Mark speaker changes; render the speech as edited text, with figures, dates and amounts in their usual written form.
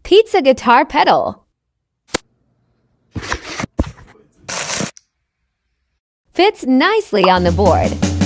Speaker 1: Pizza guitar pedal. Fits nicely on the board.